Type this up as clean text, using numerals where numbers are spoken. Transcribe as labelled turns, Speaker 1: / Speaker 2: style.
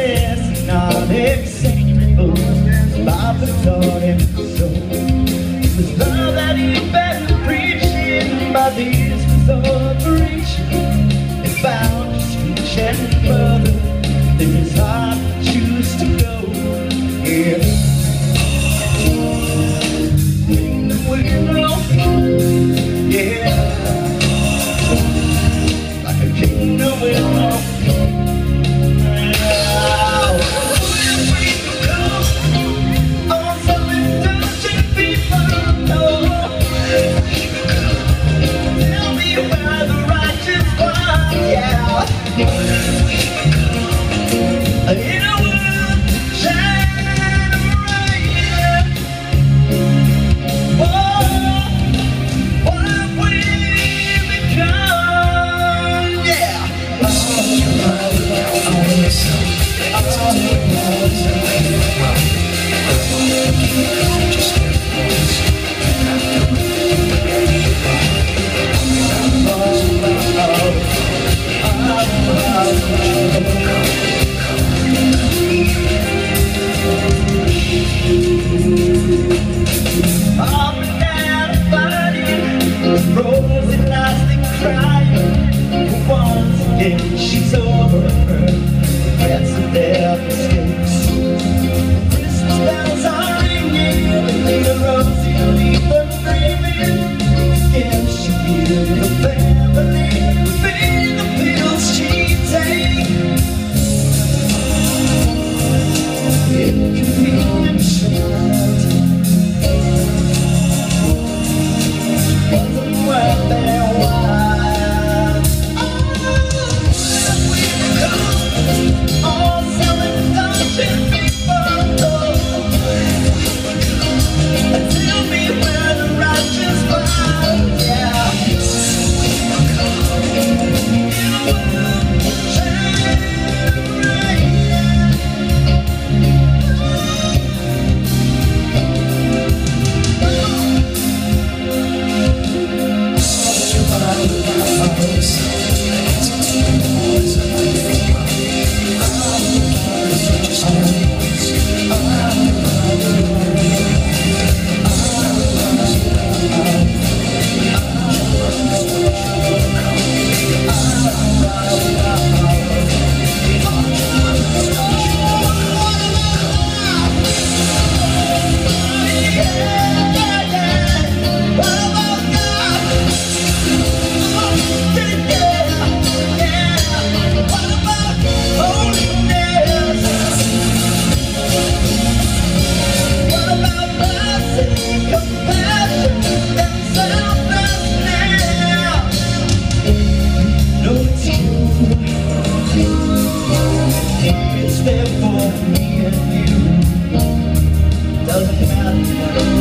Speaker 1: this is not acceptable. Bible taught him so. It was love that he been preaching, but this was all preaching. It found his speech and brother, then his heart choose to go. Yeah. She's over her regrets and their mistakes. Christmas bells are ringing, and the rosy leaf are dreaming. Can she feel the family, feel the pills she takes? It can be a child, wasn't worth their while. Doesn't matter.